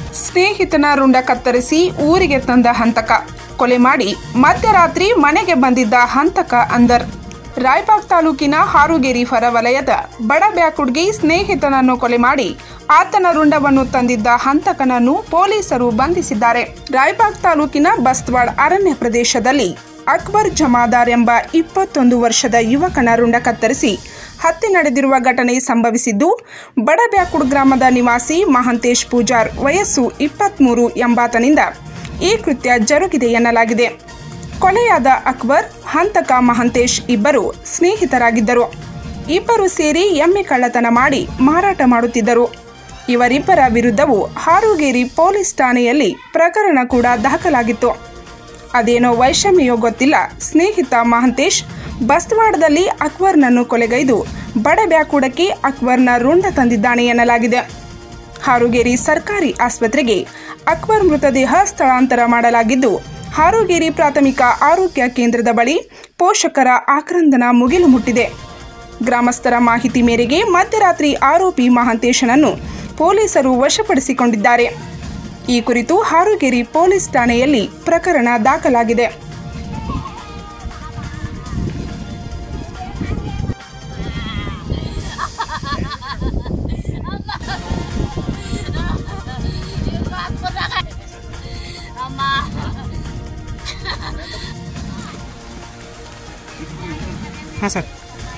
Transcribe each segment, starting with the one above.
ಸ್ನೇಹಿತನ ರುಂಡ ಕತ್ತರಿಸಿ ಊರಿಗೆ ತಂದ ಹಂತಕ, ಕೊಲೆ ಮಾಡಿ ಮಧ್ಯರಾತ್ರಿ ಮನೆಗೆ ಬಂದಿದ್ದ ಹಂತಕ ಅಂದರ್. ರಾಯಬಾಗ್ ತಾಲೂಕಿನ ಹಾರುಗೇರಿ ಹೊರವಲಯದ ಬಡಬ್ಯಾಕುಡ್ಗಿ ಸ್ನೇಹಿತನನ್ನು ಕೊಲೆ ಮಾಡಿ ಆತನ ರುಂಡವನ್ನು ತಂದಿದ್ದ ಹಂತಕನನ್ನು ಪೊಲೀಸರು ಬಂಧಿಸಿದ್ದಾರೆ. ರಾಯಬಾಗ್ ತಾಲೂಕಿನ ಬಸ್ತವಾಡ್ ಅರಣ್ಯ ಪ್ರದೇಶದಲ್ಲಿ ಅಕ್ಬರ್ ಜಮಾದಾರ್ ಎಂಬ 21 ವರ್ಷದ ಯುವಕನ ರುಂಡ ಕತ್ತರಿಸಿ ಹತ್ಯೆ ನಡೆದಿರುವ ಘಟನೆ ಸಂಭವಿಸಿದ್ದು, ಬಡಬ್ಯಾಕುಡ್ ಗ್ರಾಮದ ನಿವಾಸಿ ಮಹಂತೇಶ್ ಪೂಜಾರ್ ವಯಸ್ಸು 23 ಎಂಬಾತನಿಂದ ಈ ಕೃತ್ಯ ಜರುಗಿದೆ ಎನ್ನಲಾಗಿದೆ. ಕೊಲೆಯಾದ ಅಕ್ಬರ್, ಹಂತಕ ಮಹಂತೇಶ್ ಇಬ್ಬರು ಸ್ನೇಹಿತರಾಗಿದ್ದರು. ಇಬ್ಬರು ಸೇರಿ ಎಮ್ಮೆ ಕಳ್ಳತನ ಮಾಡಿ ಮಾರಾಟ ಮಾಡುತ್ತಿದ್ದರು. ಇವರಿಬ್ಬರ ವಿರುದ್ಧವೂ ಹಾರುಗೇರಿ ಪೊಲೀಸ್ ಠಾಣೆಯಲ್ಲಿ ಪ್ರಕರಣ ಕೂಡ ದಾಖಲಾಗಿತ್ತು. ಅದೇನೋ ವೈಷಮ್ಯೋ ಗೊತ್ತಿಲ್ಲ, ಸ್ನೇಹಿತ ಮಹಂತೇಶ್ ಬಸ್ತವಾಡದಲ್ಲಿ ಅಕ್ಬರ್ನನ್ನು ಕೊಲೆಗೈದು ಬಡಬ್ಯಾಕುಡಕ್ಕೆ ಅಕ್ಬರ್ನ ರುಂಡ ತಂದಿದ್ದಾನೆ ಎನ್ನಲಾಗಿದೆ. ಹಾರುಗೇರಿ ಸರ್ಕಾರಿ ಆಸ್ಪತ್ರೆಗೆ ಅಕ್ಬರ್ ಮೃತದೇಹ ಸ್ಥಳಾಂತರ ಮಾಡಲಾಗಿದ್ದು, ಹಾರುಗೇರಿ ಪ್ರಾಥಮಿಕ ಆರೋಗ್ಯ ಕೇಂದ್ರದ ಬಳಿ ಪೋಷಕರ ಆಕ್ರಂದನ ಮುಗಿಲು ಮುಟ್ಟಿದೆ. ಗ್ರಾಮಸ್ಥರ ಮಾಹಿತಿ ಮೇರೆಗೆ ಮಧ್ಯರಾತ್ರಿ ಆರೋಪಿ ಮಹಂತೇಶನನ್ನು ಪೊಲೀಸರು ವಶಪಡಿಸಿಕೊಂಡಿದ್ದಾರೆ. ಈ ಕುರಿತು ಹಾರುಗೇರಿ ಪೊಲೀಸ್ ಠಾಣೆಯಲ್ಲಿ ಪ್ರಕರಣ ದಾಖಲಾಗಿದೆ. हाँ सर,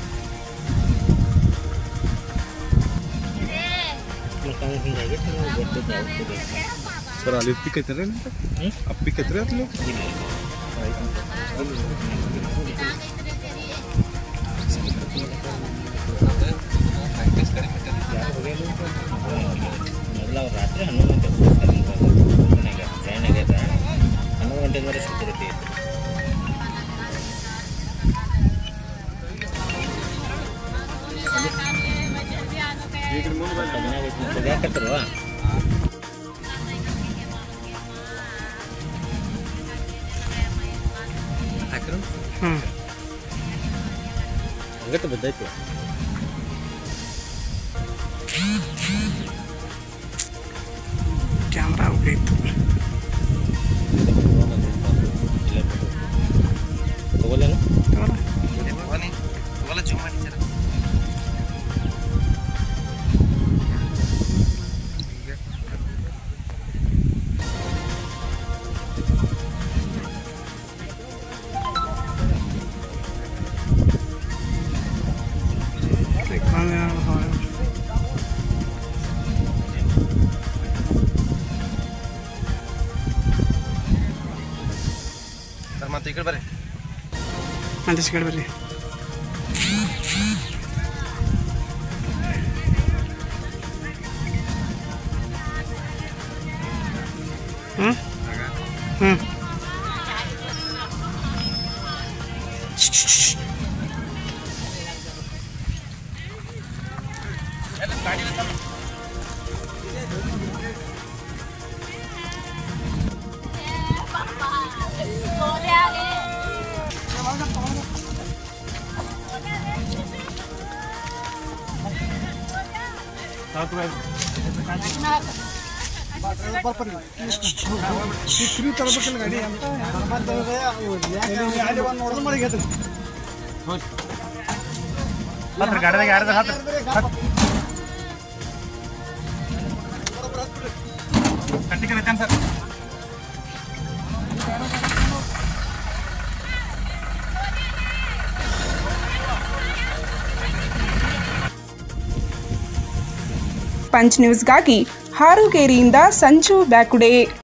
सर ಅಲ್ಲಿ ಪಿಕ್ಕೈತರೆ ಪಿಕ್ಕೈತರೆ ಅಲ್ಲಿ ರಾತ್ರಿ 11 ಗಂಟೆ ಸುತ್ತಿರುತ್ತೆ. ಯಾಕತ್ತಲ್ವಾ ಹಂಗತ್ತ ಬದ್ದಾಯ್ತು. ಕ್ಯಾಮ್ರಾ ಹೋಗಿತ್ತು ತಗೋಲೇನು ಜೂಮ್ ಮಾಡಿ ಸರ್. ಸರ್ ಮತ್ತೆ ಈ ಕಡೆ ಬರ್ರಿ, ಮಂತೇಶ್ ಕಡೆ ಬರ್ರಿ. ಗಾಡಿ ಗಾಡಿದಾಗ ಯಾರ್ದ ಕಟ್ಟಿಗೆ ಸರ್. ಪಂಚ್ ನ್ಯೂಸ್ಗಾಗಿ ಹಾರುಗೇರಿಯಿಂದ ಸಂಜು ಬ್ಯಾಕುಡೆ.